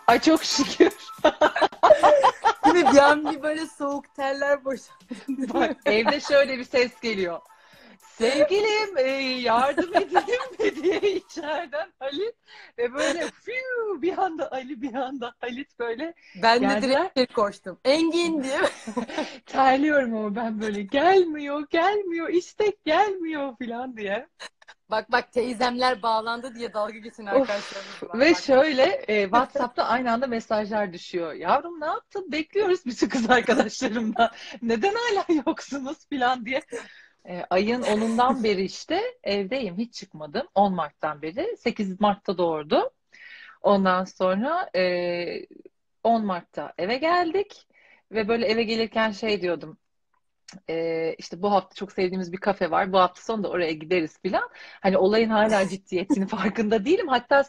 Ay çok şükür. Değil mi? Bir an bir böyle soğuk terler boşaldı. Bak evde şöyle bir ses geliyor. Sevgilim yardım edelim mi diye içeriden Halit ve böyle fiu, bir anda Ali bir anda Halit böyle Ben de direkt geldiler. içeri koştum. Engin diye. Terliyorum ama ben böyle gelmiyor gelmiyor istek gelmiyor falan diye. Bak bak, teyzemler bağlandı diye dalga geçen arkadaşlarımız Of var. ve Bak. şöyle WhatsApp'ta aynı anda mesajlar düşüyor. Yavrum ne yaptın? Bekliyoruz bütün kız arkadaşlarımdan. Neden hala yoksunuz falan diye. Ayın 10'undan beri işte evdeyim. Hiç çıkmadım. 10 Mart'tan beri. 8 Mart'ta doğurdu. Ondan sonra 10 Mart'ta eve geldik. Ve böyle eve gelirken şey diyordum. İşte bu hafta çok sevdiğimiz bir kafe var. Bu hafta sonu da oraya gideriz filan. Hani olayın hala ciddiyetinin farkında değilim. Hatta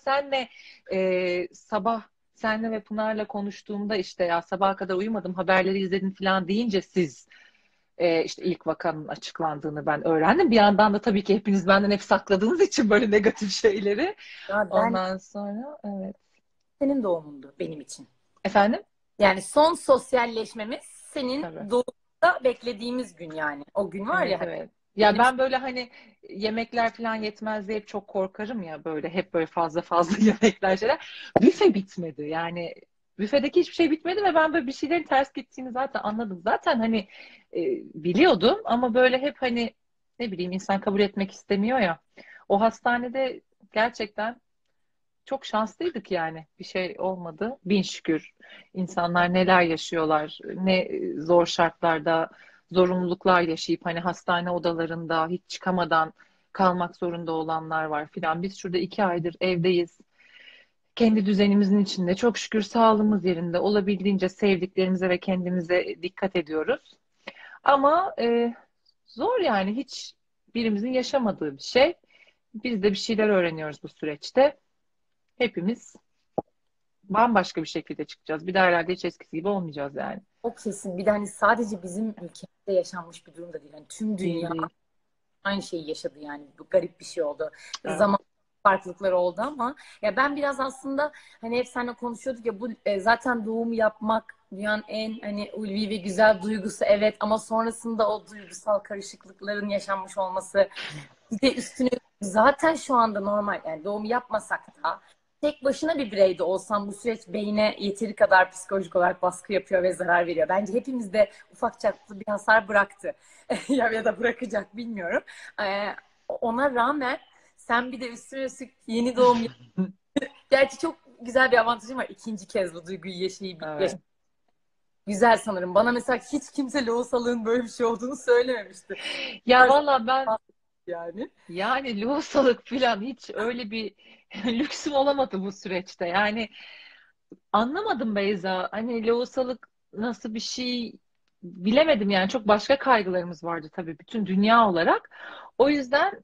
sabah senle ve Pınar'la konuştuğumda işte ya sabaha kadar uyumadım haberleri izledim filan deyince siz işte ilk vakanın açıklandığını ben öğrendim. Bir yandan da tabii ki hepiniz benden hep sakladığınız için böyle negatif şeyleri. Ya ben Ondan sonra evet. senin doğumundu benim için. Efendim? Yani son sosyalleşmemiz senin Tabii. doğumda beklediğimiz gün yani. O gün var ya Evet hani evet. Ya benim ben böyle hani yemekler falan yetmez diye hep çok korkarım ya böyle hep böyle fazla fazla yemekler şeyler. Büfe bitmedi yani büfedeki hiçbir şey bitmedi ve ben böyle bir şeylerin ters gittiğini zaten anladım. Zaten hani e, biliyordum ama böyle hep hani ne bileyim insan kabul etmek istemiyor ya. O hastanede gerçekten çok şanslıydık yani. Bir şey olmadı. Bin şükür. İnsanlar neler yaşıyorlar, ne zor şartlarda zorunluluklar yaşayıp hani hastane odalarında hiç çıkamadan kalmak zorunda olanlar var filan. Biz şurada 2 aydır evdeyiz. Kendi düzenimizin içinde. Çok şükür sağlığımız yerinde. Olabildiğince sevdiklerimize ve kendimize dikkat ediyoruz. Ama zor yani hiç birimizin yaşamadığı bir şey. Biz de bir şeyler öğreniyoruz bu süreçte. Hepimiz bambaşka bir şekilde çıkacağız. Bir daha herhalde hiç eskisi gibi olmayacağız yani. o kesin. Bir de hani sadece bizim ülkemizde yaşanmış bir durum da değil. Hani tüm Değil dünya değil. aynı şeyi yaşadı yani. Bu garip bir şey oldu. Evet. Zaman farklılıkları oldu ama ya ben biraz aslında hani hep seninle konuşuyorduk ya, bu zaten doğum yapmak dünyanın en hani ulvi ve güzel duygusu, evet, ama sonrasında o duygusal karışıklıkların yaşanmış olması, bir de üstüne zaten şu anda normal yani doğum yapmasak da tek başına bir bireyde olsam bu süreç beyne yeteri kadar psikolojik olarak baskı yapıyor ve zarar veriyor. Bence hepimizde ufak çaplı bir hasar bıraktı. Ya da bırakacak bilmiyorum. Ee, Ona rağmen sen bir de üstüne üstlük yeni doğum gerçi çok güzel bir avantajım var. İkinci kez bu duyguyu Evet. güzel sanırım. Bana mesela hiç kimse lohusalığın böyle bir şey olduğunu söylememişti. Ya Her zaman valla ben yani. yani lohusalık falan hiç öyle bir lüksüm olamadı bu süreçte. Yani anlamadım Beyza. Hani lohusalık nasıl bir şey bilemedim yani. Çok başka kaygılarımız vardı tabii bütün dünya olarak. O yüzden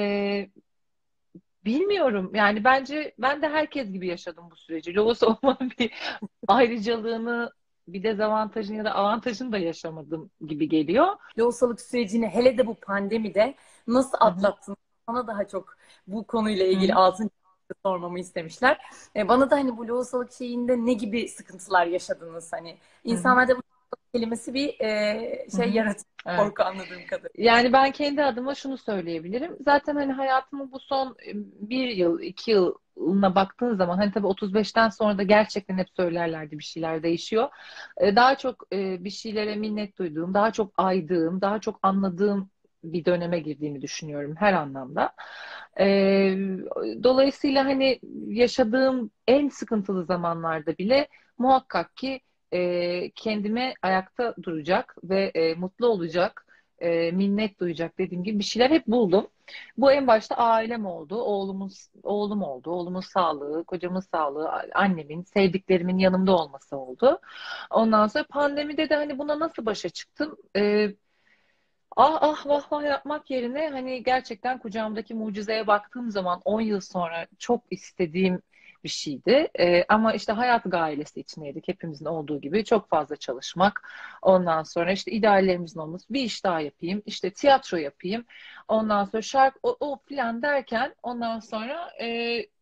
bilmiyorum. Yani bence ben de herkes gibi yaşadım bu süreci. Lohusa olmanın bir ayrıcalığını, bir dezavantajını ya da avantajını da yaşamadım gibi geliyor. Lohusalık sürecini hele de bu pandemide nasıl Hı hı. atlattın? Bana daha çok bu konuyla Hı ilgili hı. altın sormamı istemişler. Bana da hani bu lohusalık şeyinde ne gibi sıkıntılar yaşadınız? Hani Hı hı. insanlarda bu lohusalık kelimesi bir Hı şey hı. yaratıyor, Evet. korku anladığım kadarıyla. Yani ben kendi adıma şunu söyleyebilirim. Zaten hani hayatımın bu son 1 yıl, 2 yılına baktığın zaman hani tabii 35'ten sonra da gerçekten hep söylerlerdi bir şeyler değişiyor. Daha çok bir şeylere minnet duyduğum, daha çok aydığım, daha çok anladığım bir döneme girdiğimi düşünüyorum her anlamda. E, Dolayısıyla hani yaşadığım en sıkıntılı zamanlarda bile muhakkak ki kendime ayakta duracak ve mutlu olacak, minnet duyacak dediğim gibi bir şeyler hep buldum. Bu en başta ailem oldu, oğlum oldu, oğlumun sağlığı, kocamın sağlığı, annemin, sevdiklerimin yanımda olması oldu. Ondan sonra pandemide de hani buna nasıl başa çıktım? Ah ah vah vah yapmak yerine hani gerçekten kucağımdaki mucizeye baktığım zaman 10 yıl sonra çok istediğim bir şeydi. Ama işte hayat gailesi içindeydik hepimizin olduğu gibi çok fazla çalışmak. Ondan sonra işte ideallerimizin olması bir iş daha yapayım işte tiyatro yapayım. Ondan sonra şarkı o filan derken ondan sonra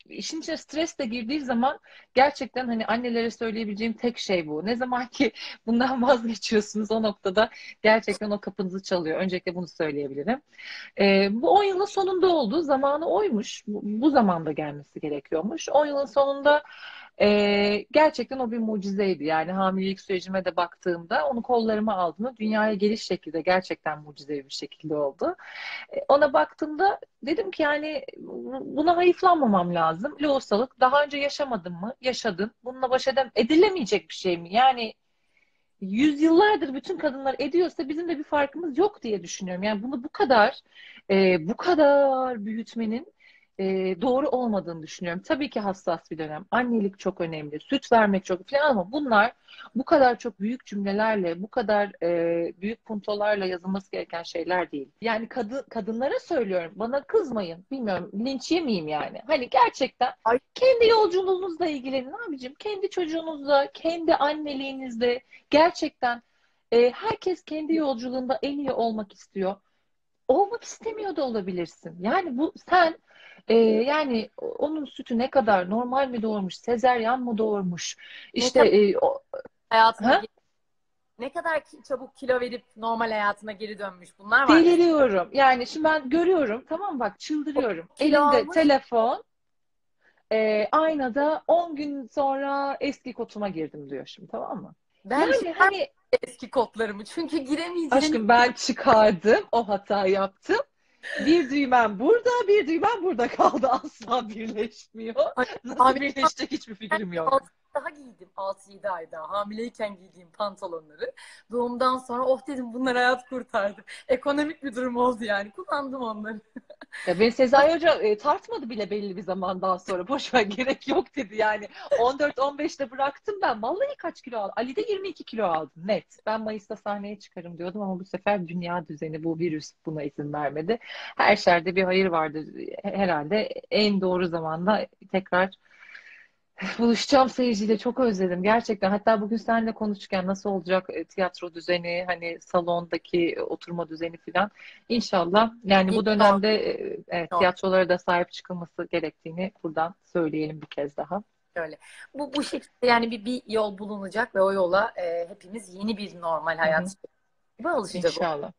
işin içine stres de girdiği zaman gerçekten hani annelere söyleyebileceğim tek şey bu. Ne zaman ki bundan vazgeçiyorsunuz o noktada gerçekten o kapınızı çalıyor. Öncelikle bunu söyleyebilirim. Bu 10 yılın sonunda oldu. Zamanı oymuş. Bu zamanda gelmesi gerekiyormuş. 10 yılın sonunda gerçekten o bir mucizeydi. Yani hamilelik sürecime de baktığımda onu kollarıma aldığımda dünyaya geliş şekli de gerçekten mucizevi bir şekilde oldu. Ona baktığımda dedim ki yani buna hayıflanmamam lazım. Lohusalık daha önce yaşamadım mı? Yaşadım. Bununla baş edilemeyecek bir şey mi? Yani yüzyıllardır bütün kadınlar ediyorsa bizim de bir farkımız yok diye düşünüyorum. Yani bunu bu kadar büyütmenin doğru olmadığını düşünüyorum. Tabii ki hassas bir dönem. Annelik çok önemli. Süt vermek çok falan ama bunlar bu kadar çok büyük cümlelerle, bu kadar büyük puntolarla yazılması gereken şeyler değil. Yani kadınlara söylüyorum. Bana kızmayın. Bilmiyorum. Linç yemeyeyim yani. Hani gerçekten Ay, kendi yolculuğunuzla ilgilenin abicim. Kendi çocuğunuzla, kendi anneliğinizle. Gerçekten herkes kendi yolculuğunda en iyi olmak istiyor. Olmak istemiyor da olabilirsin. Yani bu sen yani onun sütü ne kadar normal mi doğurmuş, sezeryan mı doğurmuş? ne İşte kadar hayatına ha? ne kadar çabuk kilo verip normal hayatına geri dönmüş. Bunlar var mesela. Deliriyorum. Yani şimdi ben görüyorum, tamam mı? Bak çıldırıyorum. Kilo Elinde almış. telefon, aynada 10 gün sonra eski kotuma girdim diyor şimdi, tamam mı? Ben Yani çıkar hani eski kodlarımı. Çünkü giremeyeceğini aşkım ben çıkardım, o hatayı yaptım. Bir düğmem burada, bir düğmem burada kaldı. Asla birleşmiyor. Nasıl hamile birleşecek hiçbir fikrim yok. 6 daha giydim. 6-7 ay daha. Hamileyken giydiğim pantolonları. Doğumdan sonra oh dedim bunlar hayat kurtardı. Ekonomik bir durum oldu yani. Kullandım onları. Ya ben Sezai Hoca tartmadı bile belli bir zamandan sonra. Boş ver, gerek yok dedi yani. 14-15'te bıraktım ben. Vallahi kaç kilo aldım? Ali de 22 kilo aldım net. Ben Mayıs'ta sahneye çıkarım diyordum ama bu sefer dünya düzeni, bu virüs buna izin vermedi. Her şerde bir hayır vardır. Herhalde en doğru zamanda tekrar buluşacağım seyirciyle, çok özledim gerçekten. Hatta bugün seninle konuşurken nasıl olacak tiyatro düzeni, hani salondaki oturma düzeni falan. İnşallah yani bu İnşallah. dönemde evet, tiyatrolara da sahip çıkılması gerektiğini buradan söyleyelim bir kez daha. Öyle. Bu şekilde yani bir yol bulunacak ve o yola hepimiz yeni bir normal Hı hı. hayat gibi alışacağız. İnşallah.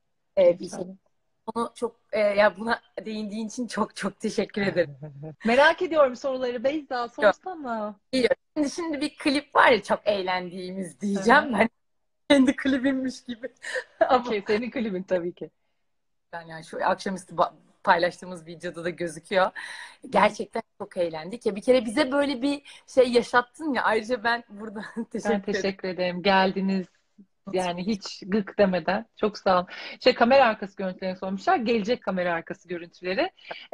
Bir şey. İnşallah. Onu çok ya buna değindiğin için çok çok teşekkür ederim. Merak ediyorum soruları Beyza, Yok, sorsana. biliyorum. Şimdi bir klip var ya çok eğlendiğimiz Hı diyeceğim hı. ben kendi klibimmiş gibi. Ama Okey, senin klibin tabii ki. yani şu akşamüstü paylaştığımız videoda da gözüküyor. Hı hı. Gerçekten çok eğlendik ya. Bir kere bize böyle bir şey yaşattın ya. Ayrıca ben buradan Ben teşekkür ederim. teşekkür ederim. Geldiniz. Yani Unutmayacağım. hiç gık demeden. Çok sağ olun. Kamera arkası görüntülerini sormuşlar. Gelecek kamera arkası görüntüleri.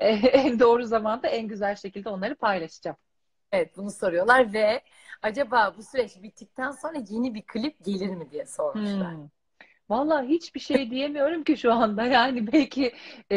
En doğru zamanda en güzel şekilde onları paylaşacağım. Evet bunu soruyorlar ve acaba bu süreç bittikten sonra yeni bir klip gelir mi diye sormuşlar. Hmm. Vallahi hiçbir şey diyemiyorum ki şu anda. Yani belki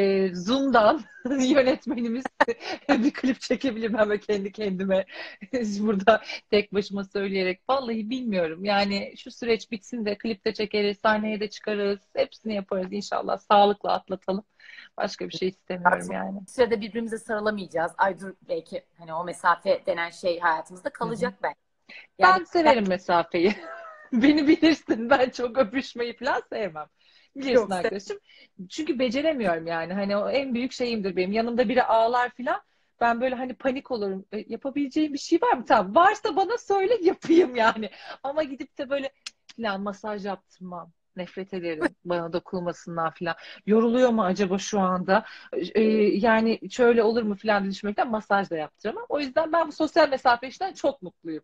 Zoom'dan yönetmenimiz bir klip çekebilirim ama kendi kendime burada tek başıma söyleyerek. Vallahi bilmiyorum. Yani şu süreç bitsin de klipte çekeriz, sahneye de çıkarız. Hepsini yaparız inşallah. Sağlıkla atlatalım. Başka bir şey istemiyorum Artık yani. bir sürede birbirimize sarılamayacağız. Ay dur belki hani o mesafe denen şey hayatımızda Hı hı. kalacak belki. Yani Ben severim mesafeyi. Beni bilirsin. Ben çok öpüşmeyi falan sevmem. Biliyorsun yok arkadaşım. Çünkü beceremiyorum yani. Hani o en büyük şeyimdir benim. Yanımda biri ağlar falan. Ben böyle hani panik olurum. Yapabileceğim bir şey var mı? Tamam. Varsa bana söyle, yapayım yani. Ama gidip de böyle falan masaj yaptırmam. Nefret ederim bana dokunmasından falan. Yoruluyor mu acaba şu anda? Yani şöyle olur mu falan diye düşünmekten masaj da yaptıramam. O yüzden ben bu sosyal mesafe işten çok mutluyum.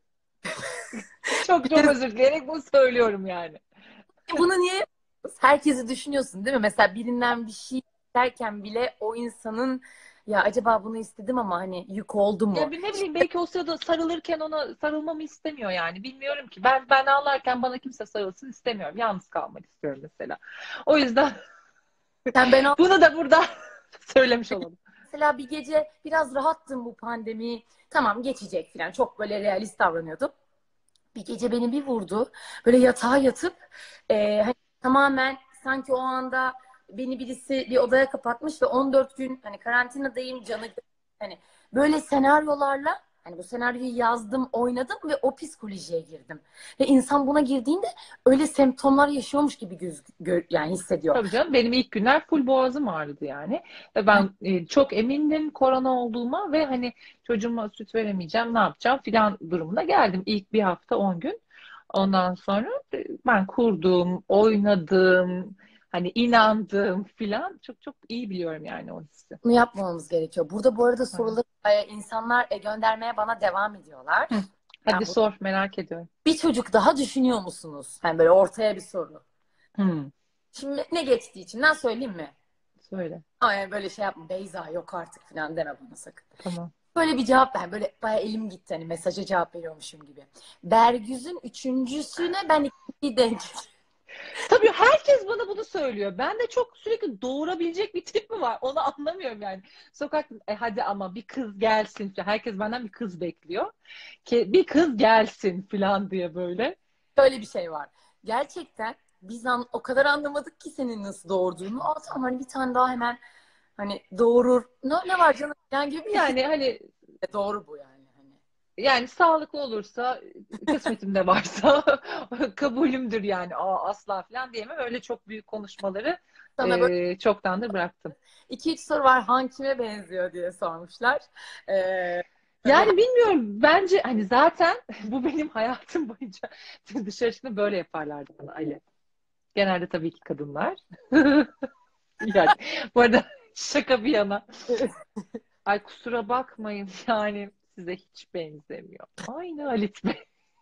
Çok bir çok de özür dileyerek bunu söylüyorum yani. bunu niye herkesi düşünüyorsun değil mi? Mesela birinden bir şey derken bile o insanın ya acaba bunu istedim ama hani yük oldu Ya mu? bir ne bileyim, belki o sırada sarılırken ona sarılmamı istemiyor yani. Bilmiyorum ki. Ben ağlarken bana kimse sarılsın istemiyorum. Yalnız kalmak istiyorum mesela. O yüzden Sen ben bunu da burada söylemiş olalım. mesela bir gece biraz rahattım bu pandemi. Tamam geçecek falan. Çok böyle realist davranıyordum. Bir gece beni bir vurdu. Böyle yatağa yatıp hani tamamen sanki o anda beni birisi bir odaya kapatmış ve 14 gün hani karantinadayım canı. Hani böyle senaryolarla hani bu senaryoyu yazdım, oynadım ve o psikolojiye girdim. Ve insan buna girdiğinde öyle semptomlar yaşıyormuş gibi yani hissediyor. Tabii canım, benim ilk günler full boğazım ağrıdı yani. Ve ben çok emindim korona olduğuma ve hani çocuğuma süt veremeyeceğim, ne yapacağım filan durumuna geldim. İlk bir hafta 10 gün. Ondan sonra ben kurdum, oynadım, hani inandım filan. Çok çok iyi biliyorum yani o hissi. Bunu yapmamamız gerekiyor. Burada bu arada Evet. soruları insanlar göndermeye bana devam ediyorlar. Hı. Ben Hadi bu sor, merak ediyorum. bir çocuk daha düşünüyor musunuz? Hani böyle ortaya bir soru. Hı, Şimdi ne geçtiği içinden söyleyeyim mi? söyle. Ama yani böyle şey yapma Beyza yok artık falan deme bana sakın. Tamam. Böyle bir cevap ver. Böyle bayağı elim gitti hani mesaja cevap veriyormuşum gibi. Bergüz'ün üçüncüsüne ben ikinciyi denk getirdim. Tabii herkes bana bunu söylüyor. Ben de çok sürekli doğurabilecek bir tip mi var? Onu anlamıyorum yani. Sokakta hadi ama bir kız gelsin falan. Herkes benden bir kız bekliyor. Ki bir kız gelsin falan diye böyle. Böyle bir şey var. Gerçekten biz o kadar anlamadık ki senin nasıl doğurduğunu. Aa tamam hani bir tane daha hemen hani doğurur. Ne var canım falan gibi bir his. Yani hani Doğru bu yani. Hani. yani sağlıklı olursa, kısmetimde varsa kabulümdür yani. Aa, asla falan diyemem. Öyle çok büyük konuşmaları Sana böyle çoktandır bıraktım. 2-3 soru var. Han kime benziyor diye sormuşlar. Tabii Yani bilmiyorum. Bence hani zaten bu benim hayatım boyunca dışarı çıktığımda böyle yaparlardı bana Ali. Genelde tabii ki kadınlar. Yani bu arada şaka bir yana. Ay kusura bakmayın yani size hiç benzemiyor. Aynı Halit Bey.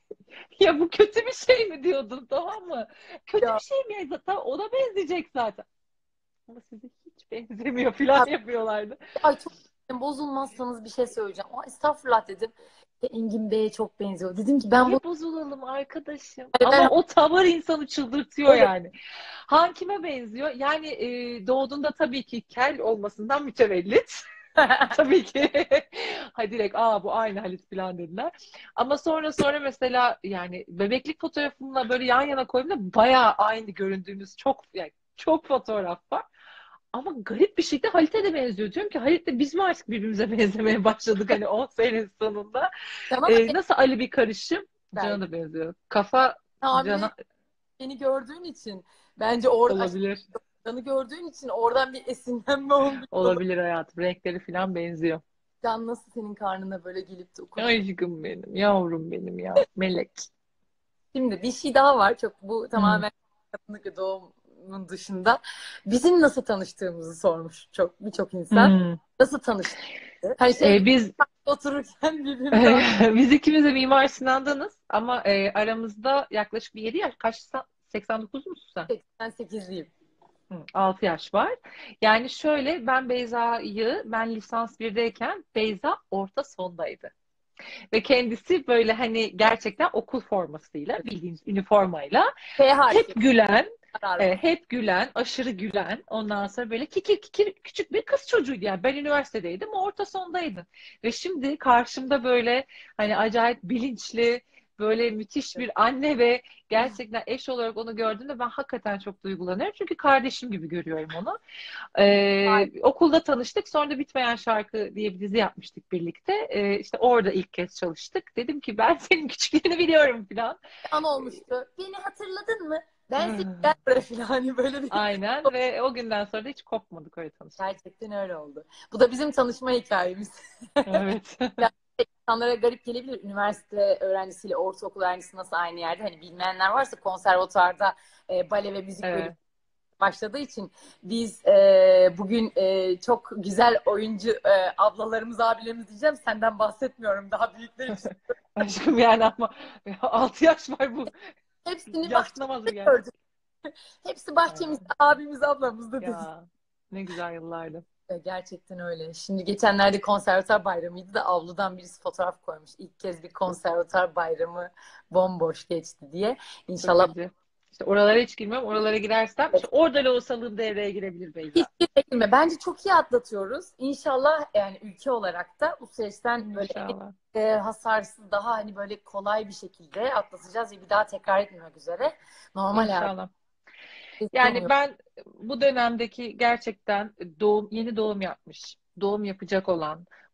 Ya bu kötü bir şey mi diyordun, tamam mı? Kötü ya, bir şey mi? Zaten ona benzeyecek zaten. Ama size hiç benzemiyor falan yapıyorlardı. ay çok bozulmazsanız bir şey söyleyeceğim. Aa, estağfurullah dedim. Engin Bey'e çok benziyor. Dedim ki ben bu Niye bozulalım arkadaşım? hani Ama ben o tavır insanı çıldırtıyor evet yani. Han kime benziyor? Yani doğduğunda tabii ki kel olmasından mütevellit. Tabii ki. Ha direkt bu aynı Halit falan dediler. Ama sonra mesela yani bebeklik fotoğrafımla böyle yan yana koyduğumda bayağı aynı göründüğümüz çok yani çok fotoğraf var. Ama garip bir şekilde Halit'e de benziyor. Diyorum ki Halit'le biz mi artık birbirimize benzemeye başladık hani 10 senenin sonunda. Cana da Nasıl Ali bir karışım? Can'a benzer. da benziyor. Kafa Hamile Can'a beni gördüğün için bence orada olabilir. Can'ı gördüğün için oradan bir esinlenme olmuş olabilir. Olabilir hayatım. Renkleri falan benziyor. Can nasıl senin karnına böyle gelip de okunuyor. Aşkım benim. Yavrum benim ya. Melek. Şimdi bir şey daha var. Çok bu Hmm. tamamen kadınlık ve doğumun dışında. Bizim nasıl tanıştığımızı sormuş çok birçok insan. Hmm. Nasıl tanıştık? Hani şey Biz otururken birbirimize biz ikimiz de Mimar Sinan'danız ama aramızda yaklaşık bir 7 yaş, kaç 89 musun sen? 88'liyim. 6 yaş var. Yani şöyle, ben lisans 1'deyken Beyza orta sondaydı. Ve kendisi böyle hani gerçekten okul formasıyla, bildiğiniz üniformayla F hep harfi gülen, kararlı. hep gülen, aşırı gülen, ondan sonra böyle kikir kikir küçük bir kız çocuğuydu yani. Ben üniversitedeydim, o orta sondaydı. Ve şimdi karşımda böyle hani acayip bilinçli, böyle müthiş bir anne ve gerçekten eş olarak onu gördüğümde ben hakikaten çok duygulanıyorum. Çünkü kardeşim gibi görüyorum onu. Okulda tanıştık. Sonra da Bitmeyen Şarkı diye bir dizi yapmıştık birlikte. İşte orada ilk kez çalıştık. Dedim ki ben senin küçüklüğünü biliyorum falan. An olmuştu. Beni hatırladın mı? Ben seni gel buraya falan. Hani böyle bir Aynen ve o günden sonra da hiç kopmadık, öyle tanıştık. gerçekten öyle oldu. Bu da bizim tanışma hikayemiz. Evet. Ya, insanlara garip gelebilir. Üniversite öğrencisiyle ortaokul öğrencisi nasıl aynı yerde? Hani bilmeyenler varsa konservatuvarda bale ve müzik bölümü Evet. başladığı için biz bugün çok güzel oyuncu ablalarımız, abilerimiz diyeceğim. Senden bahsetmiyorum. Daha büyükler için. Aşkım yani ama 6 yaş var bu. Hepsini Yadsınamaz mı bahçemizde gerçekten? gördük. Hepsi bahçemizde Aa, abimiz, ablamız da dedi. ya ne güzel yıllardı. Gerçekten öyle. Şimdi geçenlerde konservatuar bayramıydı da avludan birisi fotoğraf koymuş. İlk kez bir konservatuar bayramı bomboş geçti diye. Çok İnşallah acı. İşte oralara hiç girmem. Oralara girersem işte orada lohusalığım devreye girebilir hiç Beyza. girme. Bence çok iyi atlatıyoruz. İnşallah yani ülke olarak da bu süreçten böyle İnşallah. hasarsız daha hani böyle kolay bir şekilde atlatacağız ve bir daha tekrar etmemek üzere normal hayat İnşallah. Yani umuyorum. ben bu dönemdeki gerçekten yeni doğum yapmış, doğum yapacak olan,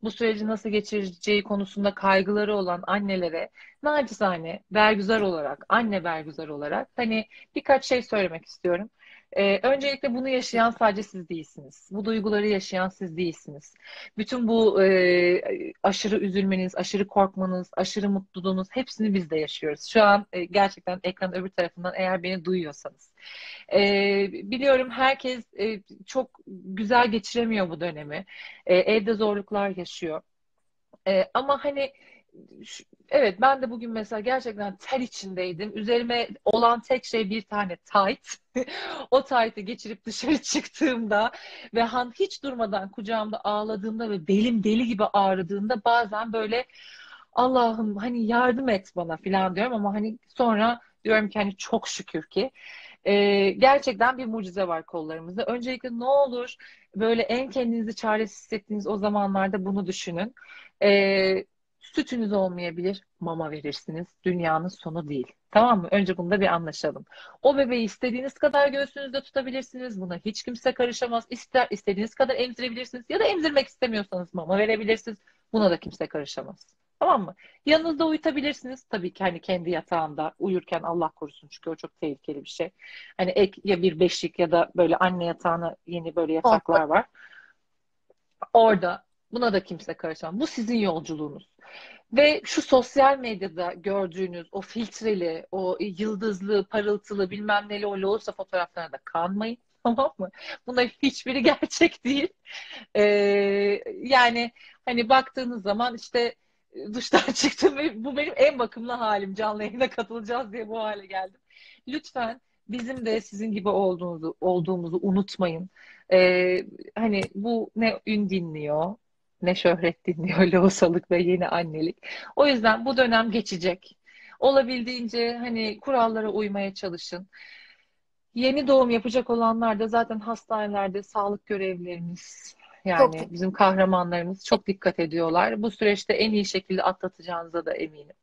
bu süreci nasıl geçireceği konusunda kaygıları olan annelere nacizane Bergüzar olarak, anne Bergüzar olarak hani birkaç şey söylemek istiyorum. Öncelikle bunu yaşayan sadece siz değilsiniz. Bu duyguları yaşayan siz değilsiniz. Bütün bu aşırı üzülmeniz, aşırı korkmanız, aşırı mutluluğunuz hepsini biz de yaşıyoruz. Şu an gerçekten ekran öbür tarafından eğer beni duyuyorsanız. Biliyorum herkes çok güzel geçiremiyor bu dönemi. Evde zorluklar yaşıyor. Ama hani evet ben de bugün mesela gerçekten ter içindeydim. Üzerime olan tek şey bir tane tayt. O taytı geçirip dışarı çıktığımda ve hiç durmadan kucağımda ağladığımda ve belim deli gibi ağrıdığında bazen böyle Allah'ım hani yardım et bana falan diyorum ama hani sonra diyorum ki hani çok şükür ki gerçekten bir mucize var kollarımızda. Öncelikle ne olur böyle en kendinizi çaresiz hissettiğiniz o zamanlarda bunu düşünün. Sütünüz olmayabilir, mama verirsiniz. Dünyanın sonu değil. Tamam mı? Önce bunda bir anlaşalım. O bebeği istediğiniz kadar göğsünüzde tutabilirsiniz. Buna hiç kimse karışamaz. İstediğiniz kadar emzirebilirsiniz. Ya da emzirmek istemiyorsanız mama verebilirsiniz. Buna da kimse karışamaz. Tamam mı? Yanınızda uyutabilirsiniz. Tabii ki hani kendi yatağında uyurken Allah korusun çünkü o çok tehlikeli bir şey. Hani ek ya bir beşik ya da böyle anne yatağına yeni böyle yataklar var. Orada buna da kimse karışamaz. Bu sizin yolculuğunuz. Ve şu sosyal medyada gördüğünüz o filtreli, o yıldızlı, parıltılı bilmem neli o loğusa fotoğraflarına da kanmayın. Tamam mı? Bunların hiçbiri gerçek değil. Ee, Yani hani baktığınız zaman işte duştan çıktım ve bu benim en bakımlı halim. Canlı yayına katılacağız diye bu hale geldim. Lütfen bizim de sizin gibi olduğumuzu unutmayın. Hani bu ne ün dinliyor, ne şöhret dinliyor lohusalık ve yeni annelik. O yüzden bu dönem geçecek. Olabildiğince hani kurallara uymaya çalışın. Yeni doğum yapacak olanlar da zaten hastanelerde sağlık görevlilerimiz Çok yani bizim kahramanlarımız çok dikkat ediyorlar. Bu süreçte en iyi şekilde atlatacağınıza da eminim.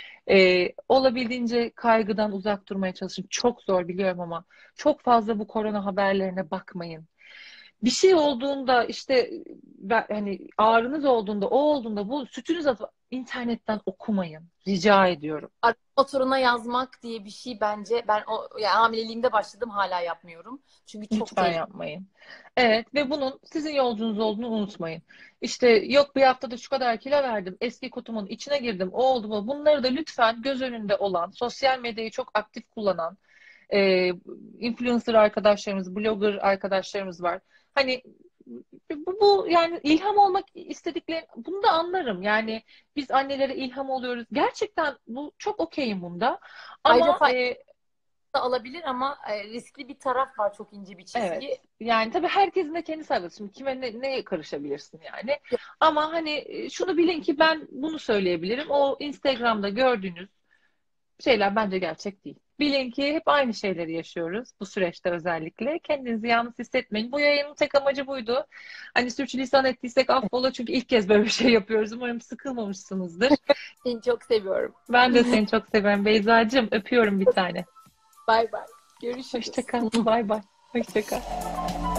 Olabildiğince kaygıdan uzak durmaya çalışın. Çok zor biliyorum ama çok fazla bu korona haberlerine bakmayın. Bir şey olduğunda işte hani ağrınız olduğunda o olduğunda bu sütünüz atıp internetten okumayın. Rica ediyorum. motoruna yazmak diye bir şey bence ben yani hamileliğimde başladım hala yapmıyorum. Çünkü çok Lütfen tehlikeli. yapmayın. Evet ve bunun sizin yolcunuz olduğunu unutmayın. İşte yok bir haftada şu kadar kilo verdim. Eski kutumun içine girdim. O oldu mu? Bunları da lütfen göz önünde olan, sosyal medyayı çok aktif kullanan e, influencer arkadaşlarımız, blogger arkadaşlarımız var. Hani bu yani ilham olmak istedikleri bunu da anlarım. Yani biz annelere ilham oluyoruz. Gerçekten bu çok okeyim bunda. Ayrıca Ama fayda da alabilir ama riskli bir taraf var, çok ince bir çizgi. evet. Yani tabii herkesin de kendi saygısı. Şimdi kime neye karışabilirsin yani. Ama hani şunu bilin ki ben bunu söyleyebilirim. O Instagram'da gördüğünüz şeyler bence gerçek değil. Bilin ki hep aynı şeyleri yaşıyoruz bu süreçte özellikle. Kendinizi yalnız hissetmeyin. Bu yayının tek amacı buydu. Hani sürçülisan ettiysek affola çünkü ilk kez böyle bir şey yapıyoruz. Umarım sıkılmamışsınızdır. Seni çok seviyorum. Ben de seni çok seviyorum Beyzacığım. Öpüyorum bir tane. Bay bay. Görüşürüz. Hoşça kal. Bay bay. Hoşça kal.